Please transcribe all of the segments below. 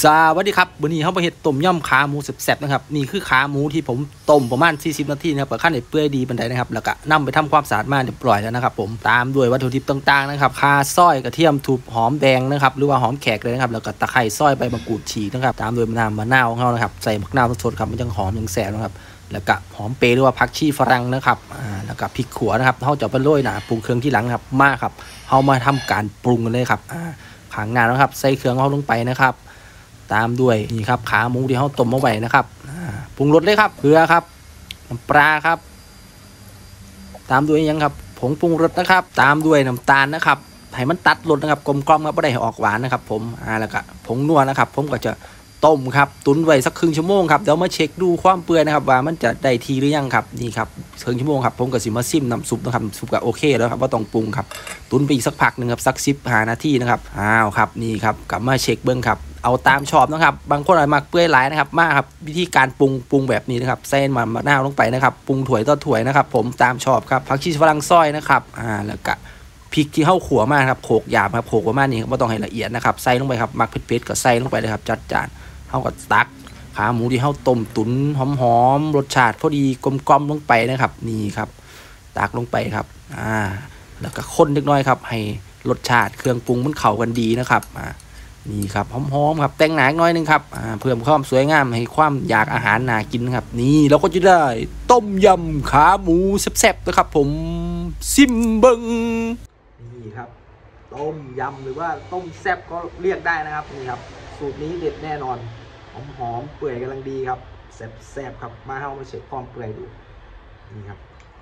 สวัสดีครับวันนี้เขาไปเห็ดต้มยำขาหมูแซ่บๆนะครับนี่คือขาหมูที่ผมต้มประมาณ40นาทีนะครับกับขั้นในเปื่อยดีบันไดนะครับแล้วก็นำไปทำความสะอาดมาเรียบร้อยแล้วนะครับผมตามด้วยวัตถุดิบต่างๆนะครับข่าซอยกระเทียมถูกหอมแดงนะครับหรือว่าหอมแขกเลยนะครับแล้วก็ตะไคร้ซอยใบมะกรูดฉีกนะครับตามด้วยมะนาวของเขานะครับใส่มะนาวสดๆครับมันจะหอมยังแซ่บนะครับแล้วก็หอมเปรย์หรือว่าผักชีฝรั่งนะครับแล้วก็พริกขั่วนะครับเขาจะไปโรยหนาปรุงเครื่องที่หลังครับมาครับเขามาทำการปรุงกันเลยครับขางหน้านะครับใส่เครื่องเขาลงไปนะครับตามด้วยนี่ครับขาหมูที่เขาต้มเอาไว้นะครับปรุงรสเลยครับเกลือครับน้ำปลาครับตามด้วยยังครับผงปรุงรสนะครับตามด้วยน้ำตาลนะครับให้มันตัดรสนะครับกลมกล่อมครับไม่ได้ออกหวานนะครับผมแล้วก็ผงนัวนะครับผมก็จะต้มครับตุ๋นไว้สักครึ่งชั่วโมงครับเดี๋ยวมาเช็คดูความเปื่อยนะครับว่ามันจะได้ทีหรือยังครับนี่ครับครึ่งชั่วโมงครับผมก็สิมาซิมน้ำซุปนะครับซุปก็โอเคแล้วครับว่าต้องปรุงครับตุ๋นไปอีกสักพักหนึ่งครับสัก15 นาทีนะครับครับนี่ครับกลับมาเช็คเบื้องครับเอาตามชอบนะครับบางคนอาจมักเปื่อยหลายนะครับมาครับวิธีการปรุงแบบนี้นะครับใส่มะนาวลงไปนะครับปรุงถ้วยต่อถ้วยนะครับผมตามชอบครับผักชีฝรั่งซอยนะครับแล้วก็พริกที่เข้าขั่วมากครับโขกหยาบครับโขกประมาณนี้ครับไม่ต้องให้ละเอียดนะครับใส่ลงไปครับมักเผ็ดๆก็ใส่ลงไปเลยครับจัดจานเข้ากับตักขาหมูที่เข้าต้มตุ๋นหอมๆรสชาติพอดีกลมๆลงไปนะครับนี่ครับตักลงไปครับแล้วก็คนเล็กน้อยครับให้รสชาติเครื่องปรุงมันเข้ากันดีนะครับนี่ครับหอมๆครับแต่งหนาน้อยนึงครับเพิ่มความสวยงามให้ความอยากอาหารน่ากินครับนี่เราก็จะได้ต้มยำขาหมูแซ่บๆนะครับผมซิมเบิงนี่ครับต้มยำหรือว่าต้มแซ่บก็เรียกได้นะครับนี่ครับสูตรนี้เด็ดแน่นอนหอมเปื่อยกำลังดีครับแซ่บๆครับมาเช็คความเปื่อยดูนี่ครับ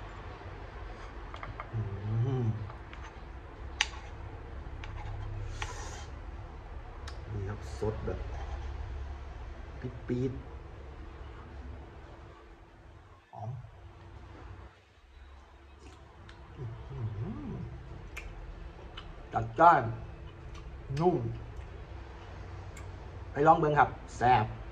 นี่ครับสดแบบปี๊ดหอมจัดจ้านนุ่มไปลองเบิ่งครับแซ่บ